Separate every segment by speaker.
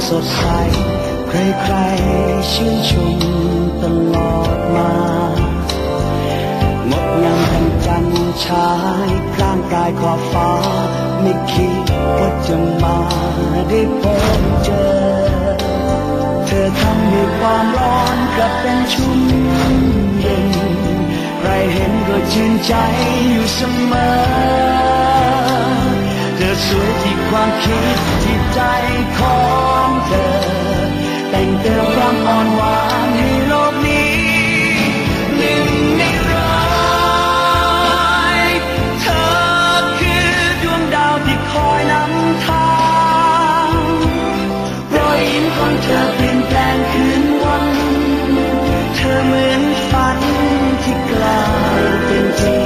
Speaker 1: สดใสใครๆชื่นชมตลอดมางดงามทั้งจันทร์ฉายกลางกายขอบฟ้าไม่คิดว่าจะมาได้พบเจอเธอทำให้ความร้อนกลับเป็นชุ่มเย็นใครเห็นก็ชื่นใจอยู่เสมอเธอสวยที่ความคิดที่ใจของเธอแต่งเติมความอ่อนหวานให้โลกนี้หนึ่งในร้อยเธอคือดวงดาวที่คอยนำทางรอยยิ้มของเธอเปลี่ยนแปลงคืนวันเธอเหมือนฝันที่กลายเป็นจริง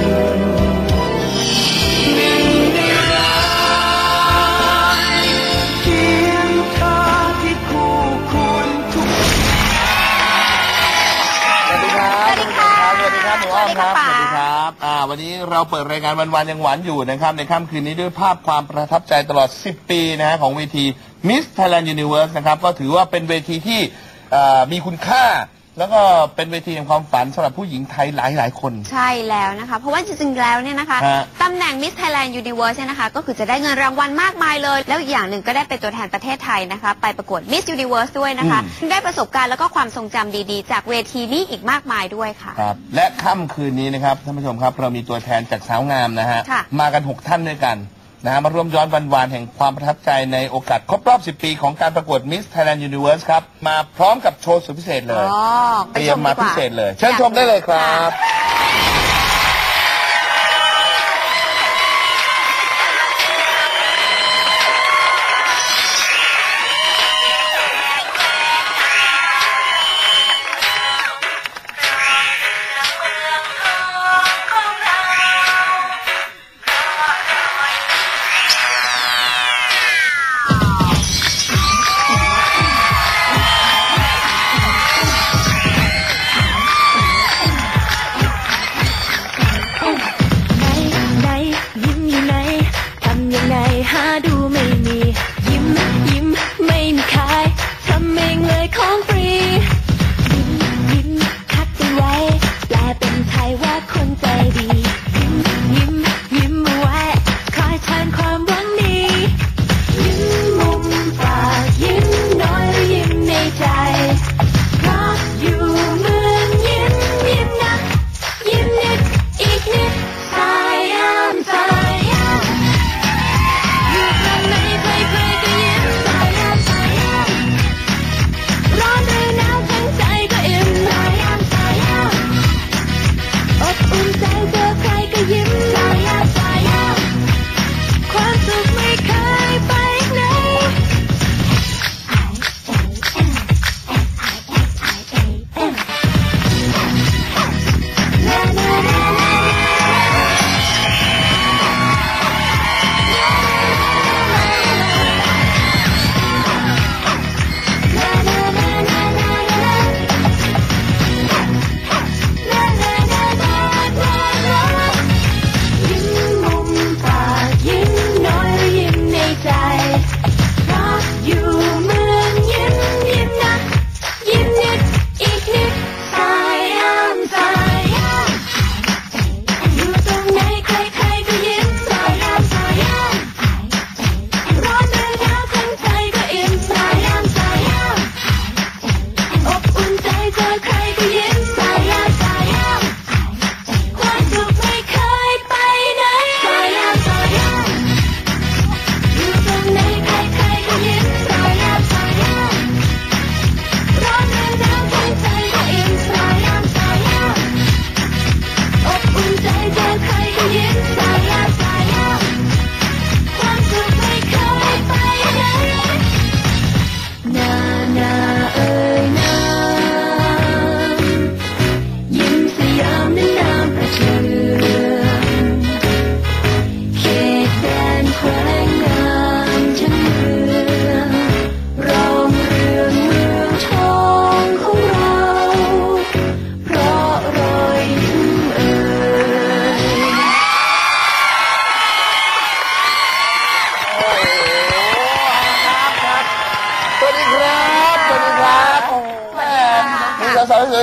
Speaker 2: ครับสวัสดีครับวันนี้เราเปิดรายการวันยังหวานอยู่นะครับในค่ำคืนนี้ด้วยภาพความประทับใจตลอด10 ปีนะฮะของเวที Miss Thailand Universe นะครับก็ถือว่าเป็นเวทีที่มีคุณค่าแล้วก็เป็นเวทีแห่งความฝันสำหรับผู้หญิงไทยหลายคน
Speaker 3: ใช่แล้วนะคะเพราะว่าจริงๆแล้วเนี่ยนะคะตำแหน่ง Miss Thailand Universe เนี่ยนะคะก็คือจะได้เงินรางวัลมากมายเลยแล้วอีกอย่างหนึ่งก็ได้เป็นตัวแทนประเทศไทยนะคะไปประกวด Miss Universe ด้วยนะคะได้ประสบการณ์แล้วก็ความทรงจำดีๆจากเวทีนี้อีกมากมายด้วยค่ะ
Speaker 2: ครับและค่ำคืนนี้นะครับท่านผู้ชมครับเรามีตัวแทนจากสาวงามนะฮะมากัน6 ท่านด้วยกันนะมาร่วมย้อนวันแห่งความประทับใจในโอกาสครบรอบ10 ปีของการประกวด Miss Thailand Universe ครับมาพร้อมกับโชว์สุดพิเศษเลยเตรียมมาพิเศษเลยเชิญชมได้เลยครับ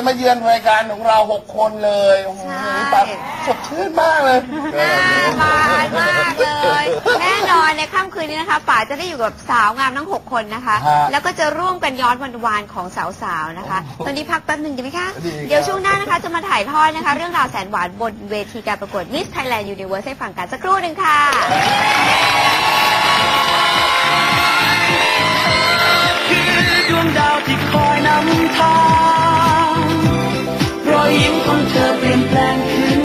Speaker 2: มาเยือนรายการของเรา6 คนเลยโอ้โหแบบสดชื่นมากเลย
Speaker 3: น่าบานมากเลยแน่นอนในค่ำคืนนี้นะคะป๋าจะได้อยู่กับสาวงามทั้ง6 คนนะคะแล้วก็จะร่วมกันย้อนวันวานของสาวๆนะคะตอนนี้พักแป๊บหนึ่งดีไหมคะเดี๋ยวช่วงหน้านะคะจะมาถ่ายทอดนะคะเรื่องราวแสนหวานบนเวทีการประกวด Miss Thailand Universe ให้ฟังกันสักครู่หนึ่งค่ะ
Speaker 1: คือดวงดาวที่คอยนำทางรอยยิ้มของเธอ